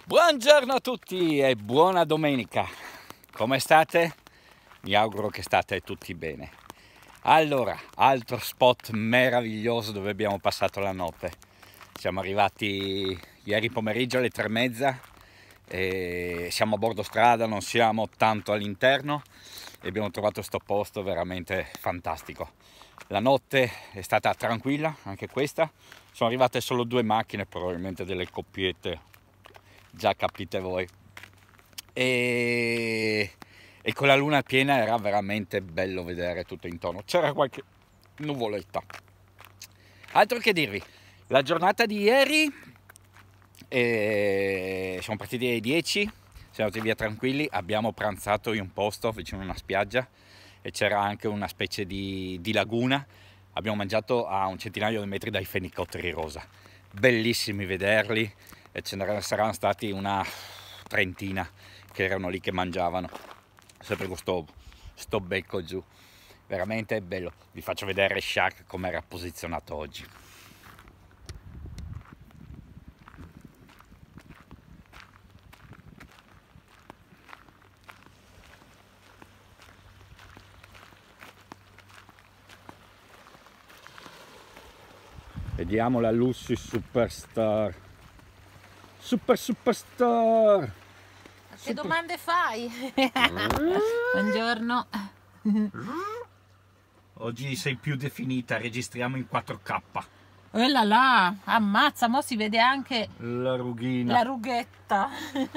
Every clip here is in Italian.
Buongiorno a tutti e buona domenica. Come state? Mi auguro che state tutti bene. Allora, altro spot meraviglioso dove abbiamo passato la notte. Siamo arrivati ieri pomeriggio alle 3:30 e siamo a bordo strada, non siamo tanto all'interno e abbiamo trovato questo posto veramente fantastico. La notte è stata tranquilla, anche questa. Sono arrivate solo 2 macchine, probabilmente delle coppiette, già capite voi. E con la luna piena era veramente bello vedere tutto intorno. C'era qualche nuvoletta. Altro che dirvi, la giornata di ieri siamo partiti alle 10, siamo andati via tranquilli, abbiamo pranzato in un posto vicino a una spiaggia e c'era anche una specie di laguna. Abbiamo mangiato a un centinaio di metri dai fenicotteri rosa, bellissimi vederli, e ce ne saranno stati una trentina che erano lì che mangiavano, sempre con sto becco giù, veramente bello. Vi faccio vedere Shark come era posizionato oggi. Vediamo la Lucy Superstar. Superstar! Che domande fai? Buongiorno. Oggi sei più definita, registriamo in 4K. Oh là là, ammazza, mo si vede anche La rughina. la rughetta.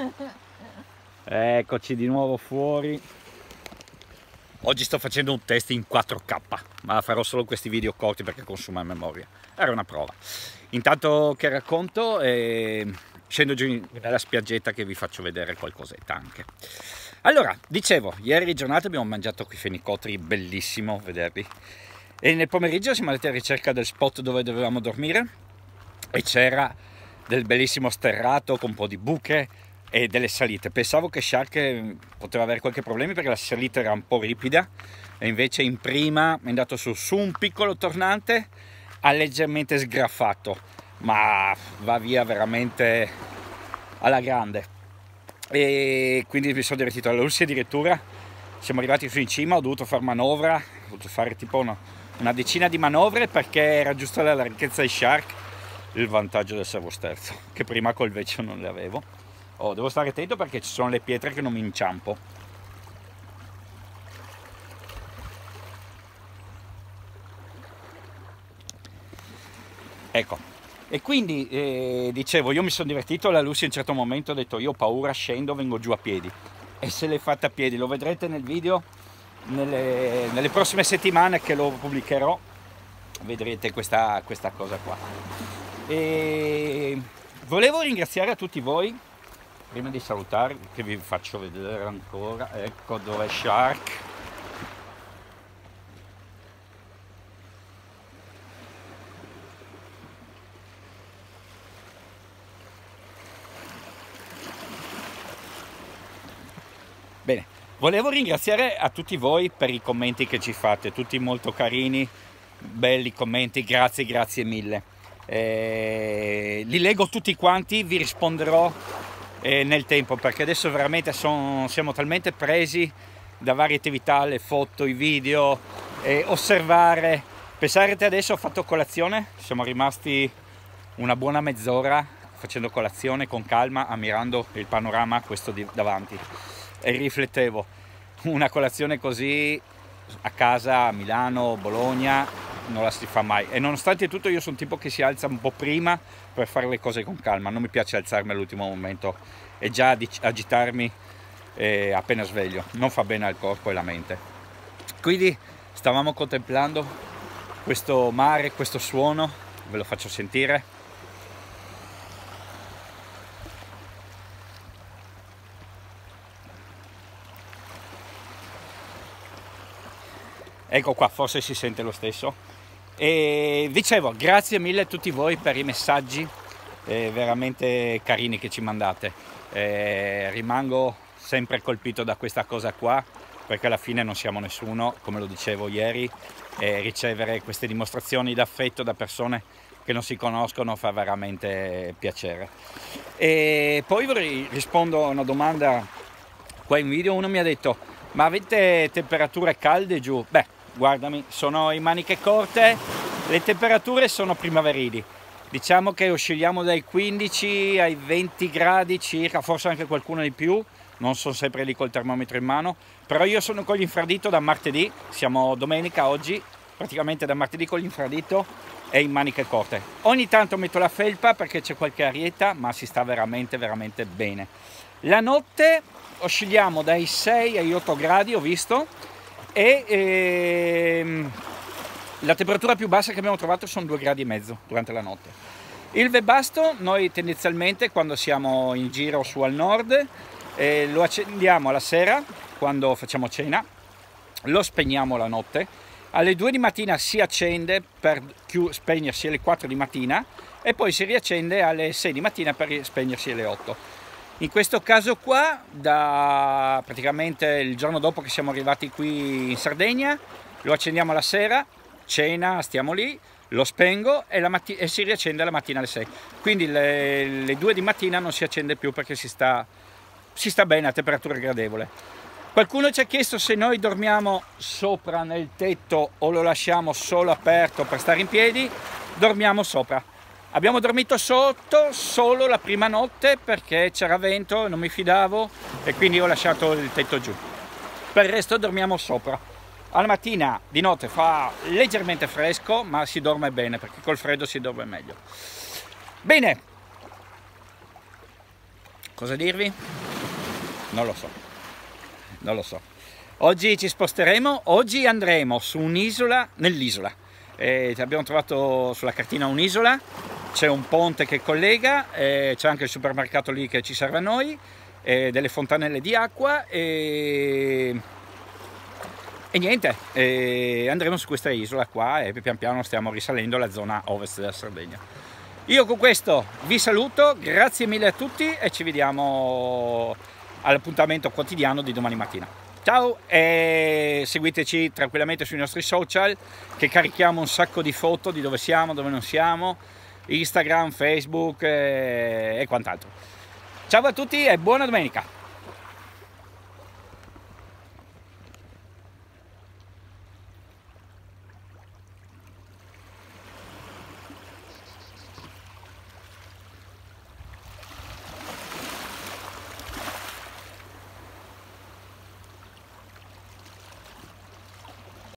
Eccoci di nuovo fuori. Oggi sto facendo un test in 4K, ma farò solo questi video corti perché consuma memoria. Era una prova. Intanto che racconto, scendo giù nella spiaggetta che vi faccio vedere qualcosetta anche. Allora, dicevo, ieri giornata abbiamo mangiato qui fenicotteri, bellissimo vederli. E nel pomeriggio siamo andati a ricerca del spot dove dovevamo dormire e c'era del bellissimo sterrato con un po' di buche e delle salite. Pensavo che Shark poteva avere qualche problema perché la salita era un po' ripida e invece in prima è andato su un piccolo tornante, ha leggermente sgraffato, ma va via veramente alla grande. E quindi mi sono divertito alla Lucy. Addirittura siamo arrivati su in cima, ho dovuto fare manovra, ho dovuto fare tipo una decina di manovre perché era giusto la larghezza di Shark, il vantaggio del servosterzo che prima col vecchio non le avevo. Devo stare attento perché ci sono le pietre che non mi inciampo. Ecco, e quindi dicevo, io mi sono divertito, la Lucy a un certo momento ha detto io ho paura, scendo, vengo giù a piedi, e se l'è fatta a piedi. Lo vedrete nel video nelle prossime settimane che lo pubblicherò, vedrete questa cosa qua. E volevo ringraziare a tutti voi, prima di salutare, che vi faccio vedere ancora, ecco dove è Shark. Bene, volevo ringraziare a tutti voi per i commenti che ci fate, tutti molto carini, belli commenti, grazie mille. Li leggo tutti quanti, vi risponderò nel tempo perché adesso veramente siamo talmente presi da varie attività, le foto, i video, osservare. Pensate, adesso ho fatto colazione, siamo rimasti una buona mezz'ora facendo colazione con calma, ammirando il panorama questo davanti, e riflettevo, una colazione così a casa a Milano, Bologna, non la si fa mai. E nonostante tutto io sono un tipo che si alza un po' prima per fare le cose con calma, non mi piace alzarmi all'ultimo momento e già agitarmi appena sveglio, non fa bene al corpo e alla mente. Quindi stavamo contemplando questo mare, questo suono, ve lo faccio sentire. Ecco qua, forse si sente lo stesso. E dicevo, grazie mille a tutti voi per i messaggi veramente carini che ci mandate. Rimango sempre colpito da questa cosa qua, perché alla fine non siamo nessuno, come lo dicevo ieri, ricevere queste dimostrazioni d'affetto da persone che non si conoscono fa veramente piacere. E poi rispondo a una domanda qua in video. Uno mi ha detto: ma avete temperature calde giù? Beh, guardami, sono in maniche corte, le temperature sono primaverili, diciamo che oscilliamo dai 15 ai 20 gradi circa, forse anche qualcuno di più, non sono sempre lì col termometro in mano, però io sono con l'infradito da martedì, siamo domenica oggi, praticamente da martedì con l'infradito e in maniche corte. Ogni tanto metto la felpa perché c'è qualche arietta, ma si sta veramente bene. La notte oscilliamo dai 6 ai 8 gradi, ho visto, e la temperatura più bassa che abbiamo trovato sono 2,5 gradi durante la notte. Il Webasto noi tendenzialmente quando siamo in giro su al nord lo accendiamo alla sera quando facciamo cena, lo spegniamo la notte, alle 2 di mattina si accende per spegnersi alle 4 di mattina e poi si riaccende alle 6 di mattina per spegnersi alle 8. In questo caso qua, praticamente il giorno dopo che siamo arrivati qui in Sardegna, lo accendiamo la sera, cena, stiamo lì, lo spengo e si riaccende la mattina alle 6. Quindi le 2 di mattina non si accende più perché si sta bene a temperatura gradevole. Qualcuno ci ha chiesto se noi dormiamo sopra nel tetto o lo lasciamo solo aperto per stare in piedi. Dormiamo sopra. Abbiamo dormito sotto solo la prima notte perché c'era vento, non mi fidavo e quindi ho lasciato il tetto giù. Per il resto dormiamo sopra. Alla mattina di notte fa leggermente fresco, ma si dorme bene perché col freddo si dorme meglio. Bene, cosa dirvi? Non lo so. Oggi ci sposteremo, oggi andremo su un'isola nell'isola. Abbiamo trovato sulla cartina un'isola, c'è un ponte che collega, c'è anche il supermercato lì che ci serve a noi, delle fontanelle di acqua e niente, andremo su questa isola qua e pian piano stiamo risalendo la zona ovest della Sardegna. Io con questo vi saluto, grazie mille a tutti e ci vediamo all'appuntamento quotidiano di domani mattina. Ciao e seguiteci tranquillamente sui nostri social che carichiamo un sacco di foto di dove siamo, dove non siamo, Instagram, Facebook e quant'altro. Ciao a tutti e buona domenica!